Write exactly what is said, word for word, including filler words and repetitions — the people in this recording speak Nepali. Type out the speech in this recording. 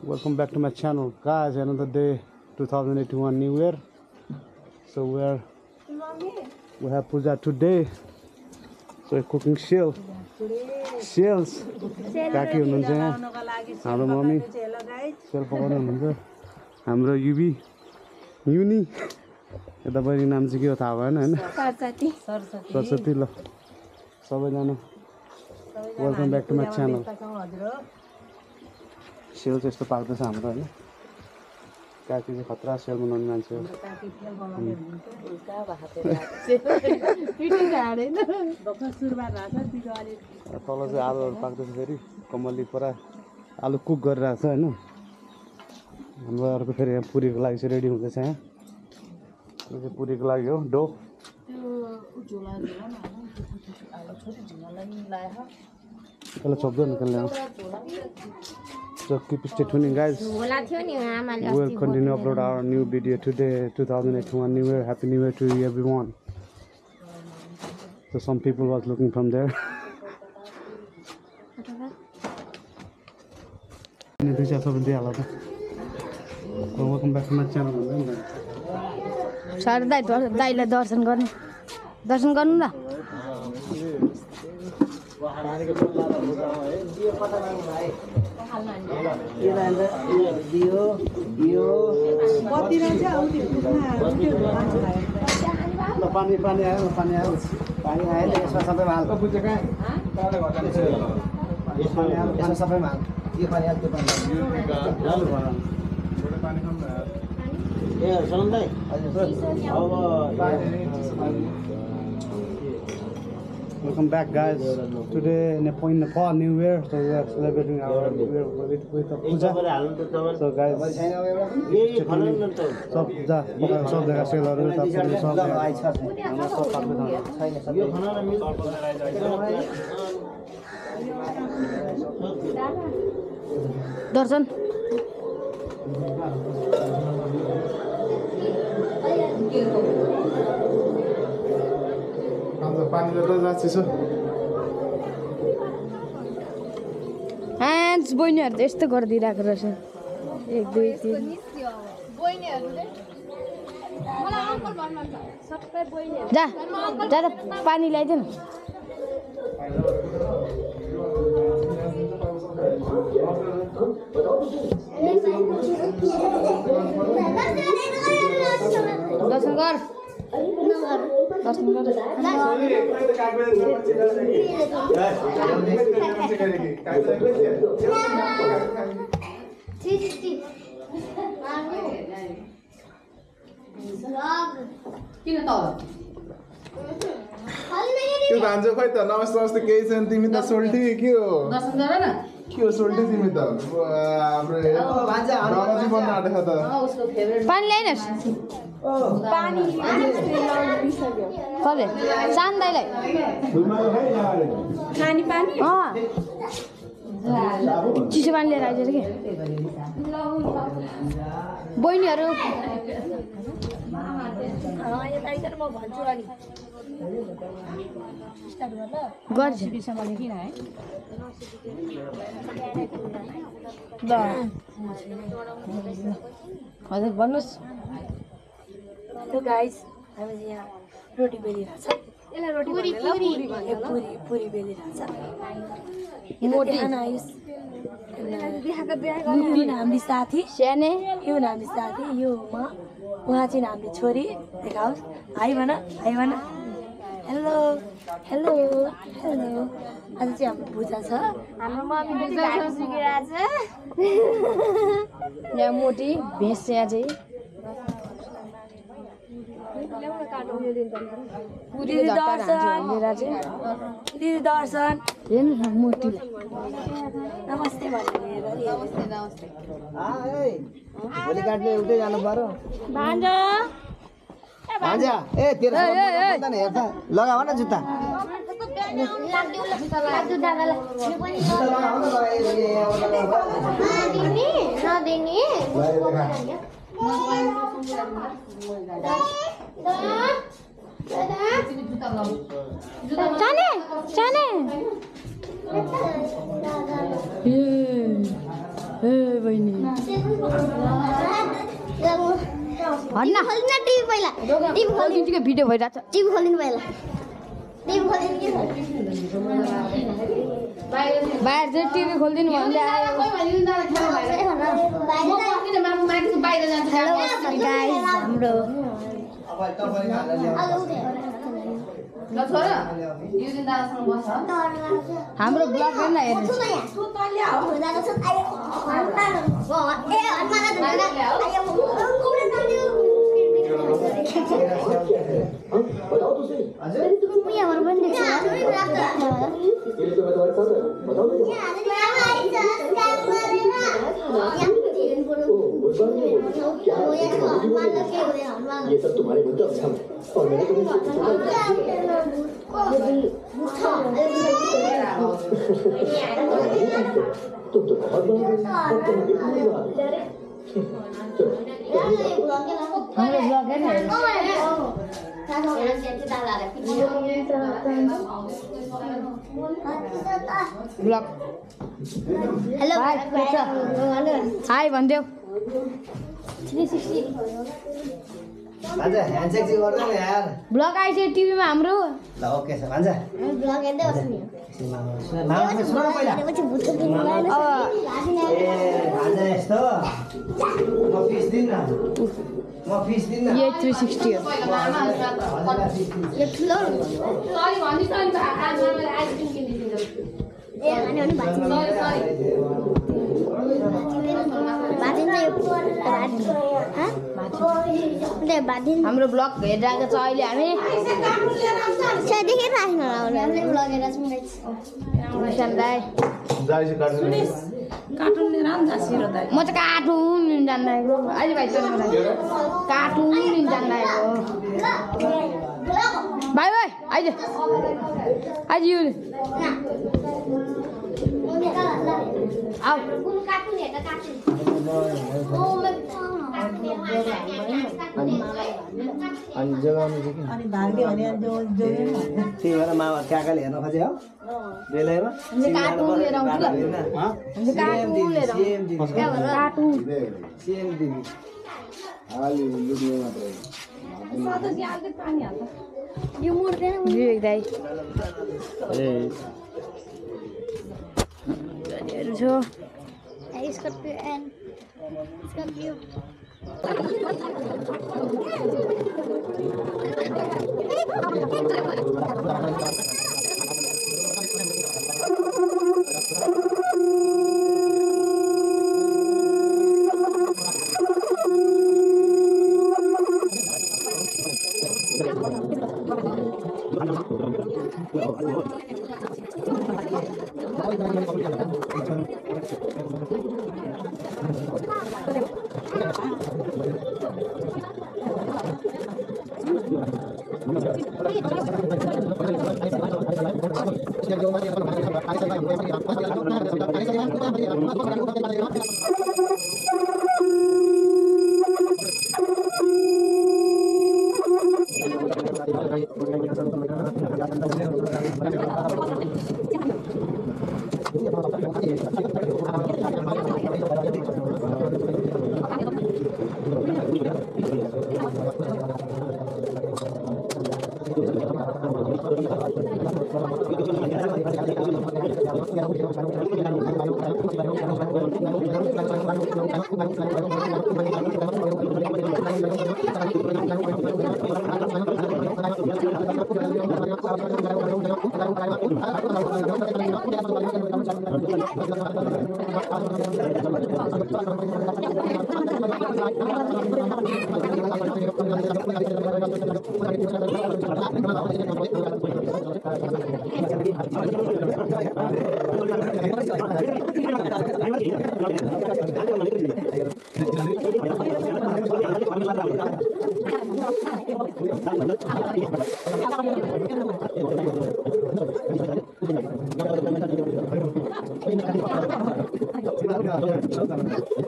Welcome back to my channel, guys. Another day, two thousand eighty-one New Year. So we're we have puja today. So we're cooking shell. Shells. Kaki hunनुहुन्छ यहाँ हाम्रो मम्मी सेल पकाउनु हुनुहुन्छ हाम्रो युबी युनी यता बहिनी नाम चाहिँ के हो थाहा भएन हैन सरस्वती सरस्वती ल सबैजना welcome back to my channel सेल चाहिँ यस्तो पाक्दैछ हाम्रो हैन काकी चाहिँ खतरा सेल बनाउने मान्छे हो तल चाहिँ आलुहरू पाक्दैछ फेरि कमलले पुरा आलु कुक गरिरहेको छ हैन हाम्रो अर्को फेरि यहाँ पुरीको लागि चाहिँ रेडी हुँदैछ यहाँ यो चाहिँ पुरीको लागि हो डो त्यसलाई छोप्दै निकाल्ने हो So keep stay tuning, guys. We'll continue to upload our new video today, two thousand eighty-one New Year. Happy New Year to everyone. So some people was looking from there. Welcome back to my channel. Sir, dai dai la darshan garnu. Darshan garnu na. दियो दियो कति रहन्छ आउँथ्यो ल पानी पानी आयो पानी आयो पानी आयो यसमा सबैमा हाल्को बुझ्यो कहाँ तले गर्छ यसमा यसमा सबैमा हाल यो पानी हाल त्यो पानी हाल थोरै पानी कम ए सलन दाइ अब Welcome back, guys. Today in Nepal New Year, so we are celebrating our New Year with with the puja. So guys, सब जा सब जगह सेलहरु तपाईहरु सब हाम्रो सब पाक्दै छ दर्शन पानी ल्याएर जाछु छ ह्यान्ड्स बहिनीहरु यस्तो गर्दिराको रहेछ एक दुई तीन बहिनीहरुले मलाई अंकल भन्नुहुन्छ सबै बहिनीहरु जा जा त पानी ल्याइदेन दर्शन गर दर्शन गर किन त त्यो भान्जो खोइ त नमस्ते नमस्ते केही छैन तिमी त सोल्टी के हो दर्शन गर न के हो सोल्टी तिमी त हाम्रो भान्जा हाल्नु बन्न आँटेछ त उसको फेभरेट पानी ल्याइनस् पानी कसले चान्दाइलाई खानी पानी अँ चिसो पानी लिएर आइज के बहिनीहरू गर्छ ल हजुर भन्नुहोस् तो गाइस हामी यहाँ रोटी बेलिरहेछ यसलाई रोटी पुरी पुरी पुरी पुरी बेलिरहेछ मोटी खाना आइस देखाको देखाको हाम्रो साथी स्याने यो हाम्रो साथी यो म उहाँ चाहिँ हाम्रो छोरी देखाओस् हाई भन हाई भन हेलो हेलो हेलो आज चाहिँ हाम्रो पूजा छ हाम्रो मम्मीले चाहिँ गाडी सिकिरहेछ यहाँ मोटी भेष यहाँ चाहिँ दिदी दर्शन दिदी दर्शन हेर्नु मोटीलाई नमस्ते भनेर नमस्ते नमस्ते भोलि काट्ने एउटै जानु पर्यो भान्जा भान्जा ए तेरो नि हेर्दा लगाऊ न जुत्ता जाने जाने बहिनी हन्ना खोलिन टिभी पहिला टिभी खोलिदिन्छु भिडियो भइरहेछ टिभी खोलिनु पहिला टिभी खोलिनु के बाहिर चाहिँ टिभी खोलिदिनु भन्दै आयो गाइस हाम्रो हाम्रो ब्लग हेर्न हेर्नु ये सब तुम्हारे मुद्दे अच्छा है और मैंने तुम्हें तुम तो बहुत बड़ा हाम्रो ब्लग हेर्न ब्लग हेलो हाई भन्देऊ भान्जा ह्यान्डसेक चाहिँ गर्दैन यार ब्लग आइसक्यो टिभीमा हाम्रो ल ओके छ भान्जा ब्लग हेर्दै बस्नु मामा सुन पहिला अब ए भान्जा यस्तो म फिस दिन्न म फिस दिन्न ये थ्री सिक्सटी हो यो ठुलो ए अनि अनि भाइ बाधिन हाम्रो ब्लग हेरिरहेको छ अहिले हामी दाई कार्टुन लिएर आउनु जासिरो दाइ म चाहिँ कार्टुन लिन जान्दाएको अहिले भाइ कार्टुन लिन जान्दाएको भाइ भाइ आइज आइज यो आऊ अनि जोगाउनु चाहिँ अनि भाग्यो भने जो जो त्यही भएर मामा काकाले हेर्न खोजे हो बेलैमा कार्टुन लिएर आउँछु ल कार्टुन लिएर कार्टुन सेम दिदी हाली लुक्ने मात्रै यो मुर्दैन विवेक दाई छ Scorpio and Scorpio Thank you.